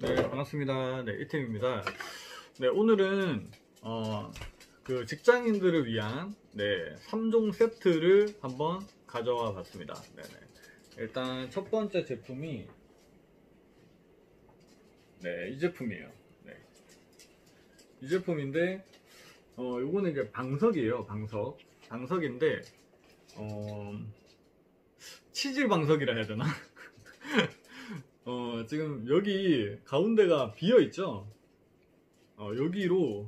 네, 반갑습니다. 네, 이템입니다. 네, 오늘은 그 직장인들을 위한 3종 세트를 한번 가져와 봤습니다. 네네. 일단 첫 번째 제품이 이 제품이에요. 네. 이 제품인데 요거는 이제 방석이에요. 방석인데 치질 방석이라 해야 되나? 지금 여기 가운데가 비어 있죠? 여기로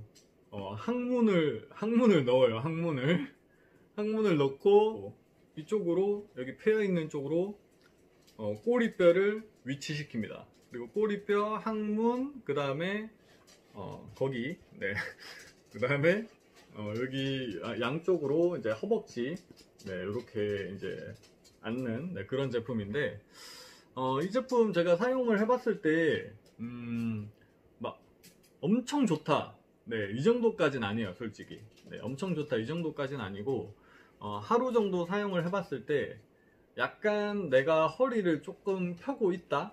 항문을 넣어요. 항문을 넣고 이쪽으로, 여기 패여 있는 쪽으로 꼬리뼈를 위치시킵니다. 그리고 꼬리뼈, 항문, 그 다음에 거기, 그 다음에 여기 양쪽으로 이제 허벅지, 이렇게 이제 앉는 그런 제품인데, 이 제품 제가 사용을 해봤을 때 막 엄청 좋다, 이 정도까지는 아니에요. 솔직히 엄청 좋다 이 정도까지는 아니고, 하루 정도 사용을 해봤을 때 약간 내가 허리를 조금 펴고 있다,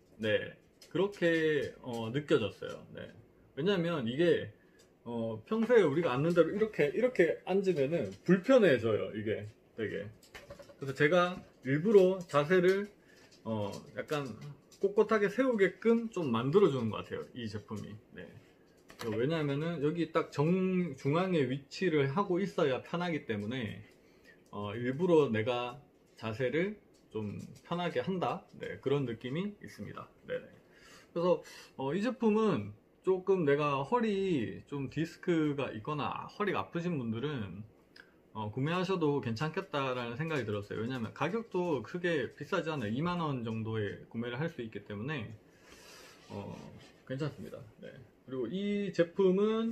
그렇게 느껴졌어요. 왜냐면 이게 평소에 우리가 앉는 대로 이렇게 앉으면은 불편해져요, 이게 되게. 그래서 제가 일부러 자세를 약간 꼿꼿하게 세우게끔 좀 만들어주는 것 같아요, 이 제품이. 왜냐하면은 여기 딱 중앙에 위치를 하고 있어야 편하기 때문에 일부러 내가 자세를 좀 편하게 한다, 그런 느낌이 있습니다. 그래서 이 제품은 조금 내가 허리 좀 디스크가 있거나 허리가 아프신 분들은 구매하셔도 괜찮겠다라는 생각이 들었어요. 왜냐면 가격도 크게 비싸지 않아요. 2만원 정도에 구매를 할 수 있기 때문에 괜찮습니다. 그리고 이 제품은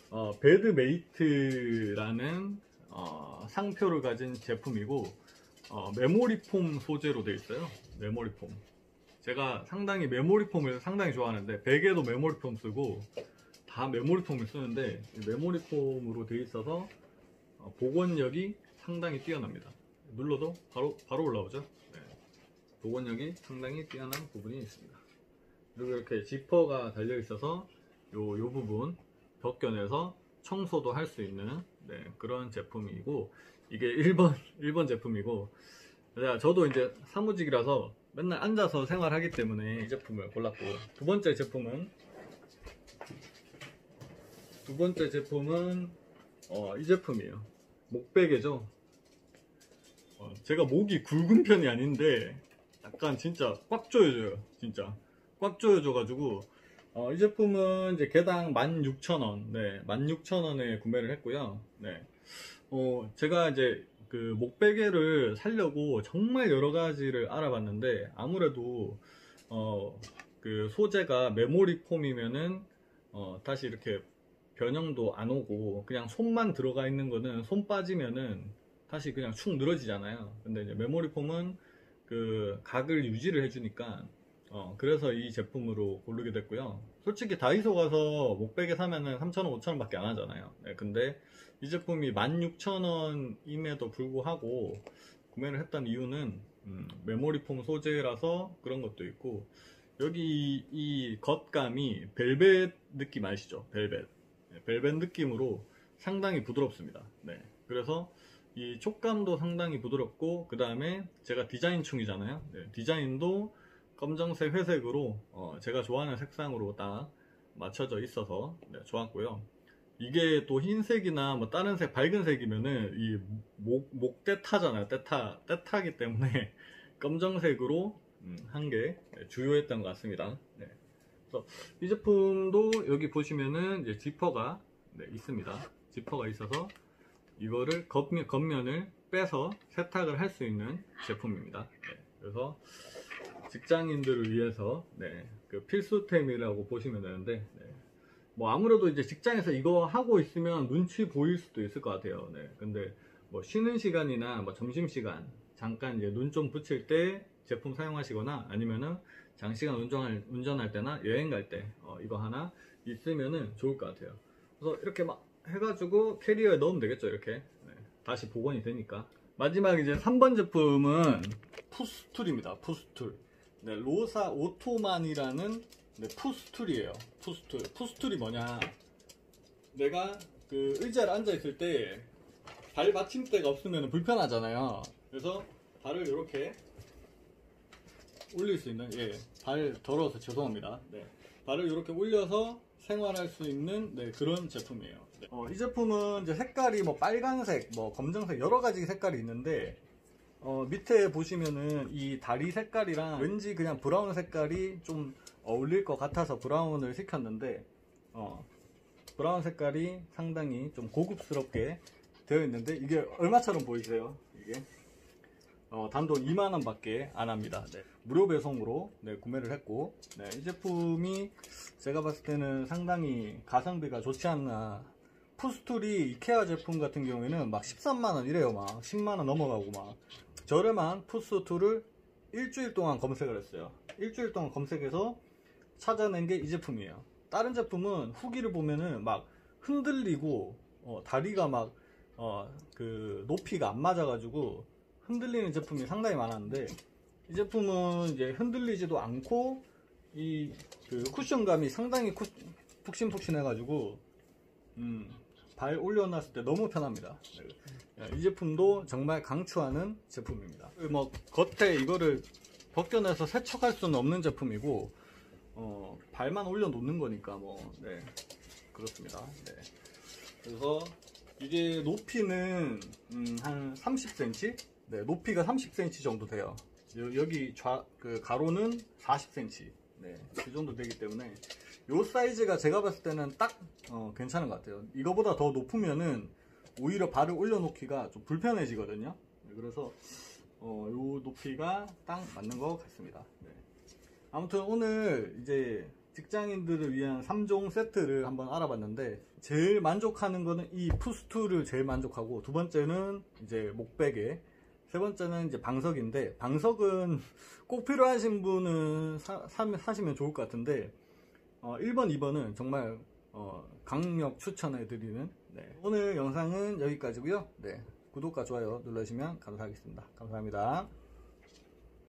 배드메이트라는 상표를 가진 제품이고, 메모리폼 소재로 되어 있어요. 메모리폼. 제가 상당히 메모리폼을 상당히 좋아하는데, 베개도 메모리폼 쓰고 다 메모리폼을 쓰는데, 메모리폼으로 되어 있어서 복원력이 상당히 뛰어납니다. 눌러도 바로 올라오죠. 복원력이 상당히 뛰어난 부분이 있습니다. 그리고 이렇게 지퍼가 달려 있어서 요 부분 벗겨내서 청소도 할 수 있는 그런 제품이고, 이게 1번 제품이고, 저도 이제 사무직이라서 맨날 앉아서 생활하기 때문에 이 제품을 골랐고, 두 번째 제품은 이 제품이에요. 목베개죠. 제가 목이 굵은 편이 아닌데 약간 진짜 꽉 조여져요. 진짜 꽉 조여져 가지고 이 제품은 이제 개당 16,000원, 16,000원에 구매를 했고요. 제가 이제 그 목베개를 사려고 정말 여러 가지를 알아봤는데, 아무래도 그 소재가 메모리 폼이면은 다시 이렇게 변형도 안 오고, 그냥 손만 들어가 있는 거는 손 빠지면은 다시 그냥 축 늘어지잖아요. 근데 이제 메모리 폼은 그 각을 유지를 해주니까 그래서 이 제품으로 고르게 됐고요. 솔직히 다이소 가서 목베개 사면은 3,000원, 5,000원 밖에 안 하잖아요. 근데 이 제품이 16,000원임에도 불구하고 구매를 했던 이유는 메모리 폼 소재라서 그런 것도 있고, 여기 이 겉감이 벨벳 느낌 아시죠? 벨벳 느낌으로 상당히 부드럽습니다. 그래서 이 촉감도 상당히 부드럽고, 그 다음에 제가 디자인충이잖아요. 디자인도 검정색, 회색으로 제가 좋아하는 색상으로 딱 맞춰져 있어서 좋았고요. 이게 또 흰색이나 뭐 다른 색, 밝은 색이면은 이 목때타잖아요. 때타기 때문에 검정색으로 한 게 주요했던 것 같습니다. 그래서 이 제품도 여기 보시면은 이제 지퍼가 있습니다. 지퍼가 있어서 이거를 겉면을 빼서 세탁을 할 수 있는 제품입니다. 그래서 직장인들을 위해서 그 필수템이라고 보시면 되는데, 뭐 아무래도 이제 직장에서 이거 하고 있으면 눈치 보일 수도 있을 것 같아요. 근데 뭐 쉬는 시간이나 뭐 점심시간 잠깐 이제 눈 좀 붙일 때 제품 사용하시거나, 아니면은 장시간 운전할 때나 여행 갈 때 이거 하나 있으면은 좋을 것 같아요. 그래서 이렇게 막 해가지고 캐리어에 넣으면 되겠죠. 이렇게 다시 복원이 되니까. 마지막 이제 3번 제품은 푸스툴입니다. 푸스툴. 로사 오토만이라는 네, 푸스툴이에요. 푸스툴. 푸스툴이 뭐냐? 내가 그 의자를 앉아 있을 때 발 받침대가 없으면 불편하잖아요. 그래서 발을 이렇게 올릴 수 있는, 예, 발 더러워서 죄송합니다. 네, 발을 이렇게 올려서 생활할 수 있는, 네, 그런 제품이에요. 네. 이 제품은 이제 색깔이 뭐 빨간색, 뭐 검정색 여러 가지 색깔이 있는데, 밑에 보시면은 이 다리 색깔이랑 왠지 그냥 브라운 색깔이 좀 어울릴 것 같아서 브라운을 시켰는데, 브라운 색깔이 상당히 좀 고급스럽게 되어 있는데, 이게 얼마처럼 보이세요? 이게 단돈 2만원 밖에 안 합니다. 네. 무료 배송으로, 네, 구매를 했고, 네, 이 제품이 제가 봤을 때는 상당히 가성비가 좋지 않나. 푸스툴이 이케아 제품 같은 경우에는 막 13만원 이래요. 막 10만원 넘어가고. 막 저렴한 푸스툴을 일주일 동안 검색을 했어요. 일주일 동안 검색해서 찾아낸 게 이 제품이에요. 다른 제품은 후기를 보면은 막 흔들리고 다리가 막 그 높이가 안 맞아가지고 흔들리는 제품이 상당히 많았는데, 이 제품은 이제 흔들리지도 않고 이 그 쿠션감이 상당히 푹신푹신해가지고 발 올려놨을 때 너무 편합니다. 네. 이 제품도 정말 강추하는 제품입니다. 뭐 겉에 이거를 벗겨내서 세척할 수는 없는 제품이고, 발만 올려놓는 거니까 뭐, 네, 그렇습니다. 네. 그래서 이게 높이는 한 30cm? 네, 높이가 30cm 정도 돼요. 여기 그 가로는 40cm. 네, 그 정도 되기 때문에 요 사이즈가 제가 봤을 때는 딱 괜찮은 것 같아요. 이거보다 더 높으면은 오히려 발을 올려놓기가 좀 불편해지거든요. 네, 그래서 요 높이가 딱 맞는 것 같습니다. 네. 아무튼 오늘 이제 직장인들을 위한 3종 세트를 한번 알아봤는데, 제일 만족하는 거는 이 푸스툴을 제일 만족하고, 두 번째는 이제 목베개, 세 번째는 이제 방석인데, 방석은 꼭 필요하신 분은 사시면 좋을 것 같은데, 1번, 2번은 정말 강력 추천해드리는, 네. 오늘 영상은 여기까지고요. 네. 구독과 좋아요 눌러주시면 감사하겠습니다. 감사합니다.